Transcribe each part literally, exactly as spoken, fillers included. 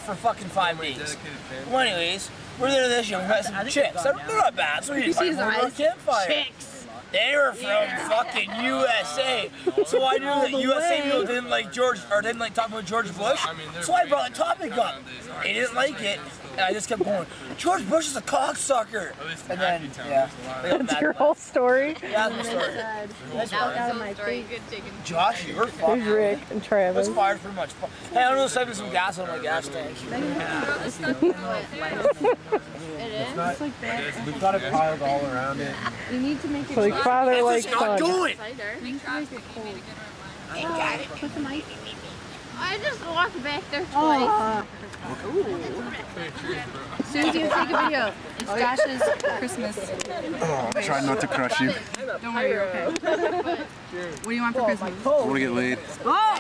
for fucking five days. Well, anyways, we're there this year. We met some chicks. They're not bad, so we didn't find more Campfire. Chicks. They were from yeah. fucking U S A, so I knew that U S A people didn't like George, or didn't like talking about George Bush, so I brought the topic up. They didn't like it, and I just kept going, George Bush is a cocksucker. And then, yeah. That's your whole story? Yeah, that's the story. That's out of my story. Josh, you were fucking. There's Rick and Travis. This fire's pretty much fun. Hey, I'm gonna save some gas on my gas tank. It is? Not, it's like we've got it piled all around it. You need to make it like father like son. Not doing. I got it. Put some ice. I just walked back there twice. Oh. Susie, take a video. It's Josh's Christmas. Oh, I'm trying not to crush you. Don't worry, you're okay. What do you want for Christmas? I want to get laid. Oh!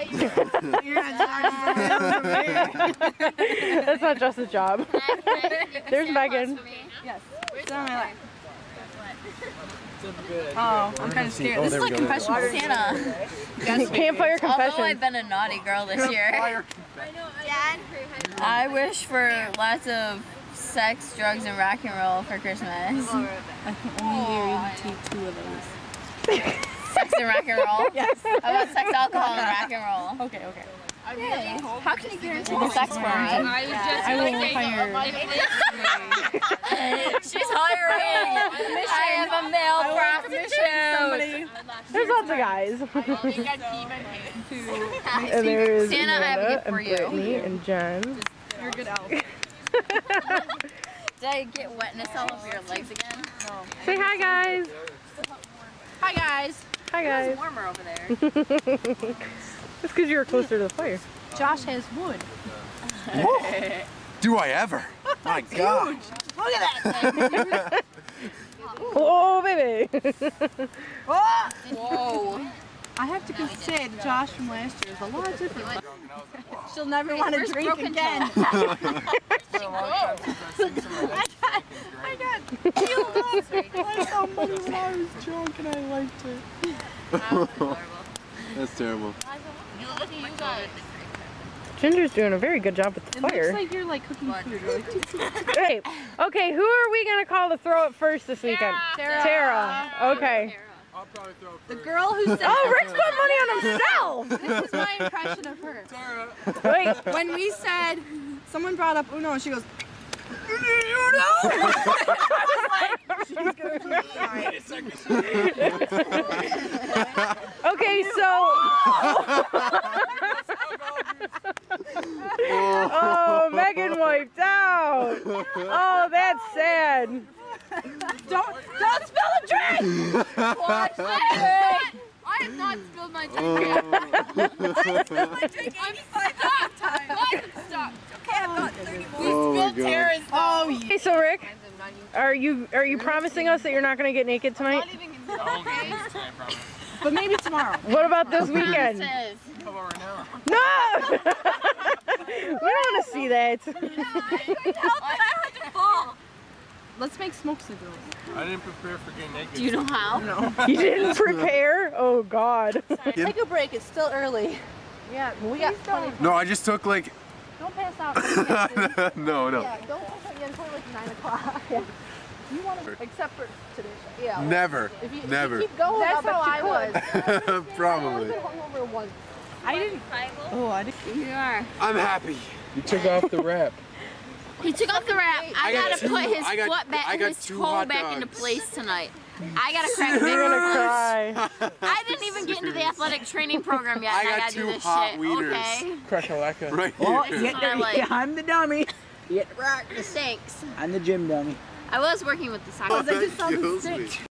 That's not just a job. There's Megan. Yes. Sit on my lap. Oh, I'm kind of scared. Oh, this is like confession with Santa. Campfire confession. Although I've been a naughty girl this year. Dad, I wish for lots of sex, drugs, and rock and roll for Christmas. I can only take two of those. Sex and rock and roll? Yes. How about sex, alcohol, and rock and roll? Okay, okay. I really hope. How can you guarantee the sex for me? I was just I will hire. She's hiring. I have a male prostitute. There's lots of guys. And there's Santa, I have a gift and for you. Brittany and Jen. You're a good elf. Did I get wetness all over your legs again? No. Say hi, guys. Hi, guys. Hi, guys. It's warmer over there. It's because you're closer to the fire. Josh has wood. Do I ever? My God. Look at that. Oh, baby. Oh! Whoa. I have to say that Josh from last year is a lot different. She'll never want to drink again. I got, I got peeled up. I saw money when I was drunk and I liked it. That's terrible. Ginger's doing a very good job with the it fire. It looks like you're like cooking food. Like, hey, okay, who are we gonna call to throw it first this weekend? Tara. Tara. Okay. I'll probably throw it the girl who said. Oh, Rick's put money on himself. This is my impression of her. Tara. Wait. When we said, someone brought up Uno, and she goes, Uno. Okay, so. Oh, Megan wiped out. Oh, that's sad. Don't, don't spill the drink! Watch the drink! I have not spilled my drink yet. I spilled my drink. I'm stopped. Why is it stopped? Okay, I've got thirty more. Oh, We spilled Tara's. Oh, yeah. Hey, so Rick, are you are you promising us that you're not going to get naked tonight? Not even okay. But maybe tomorrow. What about this weekend? How about right now? No! We don't want to see that. I had to fall. Let's make smoke signals. I didn't prepare for getting naked. Do you know how? No. You didn't prepare? Oh, God. Take a break. It's still early. Yeah, we got plenty. No, I just took like... Don't pass out. no, no. Yeah, don't pass out yet until like nine o'clock. Yeah. You want to, except for today. Yeah. Never. If you, Never. If you keep going, that's how I was. Probably. I didn't. Oh, I didn't. You are. I'm happy. You took off the wrap. He took off the wrap. I, I got gotta two, put his I got, foot back, I got his two toe hot back dogs. into place tonight. I gotta crack big. You're gonna cry. I didn't even get into the athletic training program yet. I and got I gotta two do this hot shit. wieners. Okay. Crack-a-lacka. Right here. Oh, That's what I like. I'm the dummy. Thanks. I'm the gym dummy. I was working with the soccer. Oh, that kills me.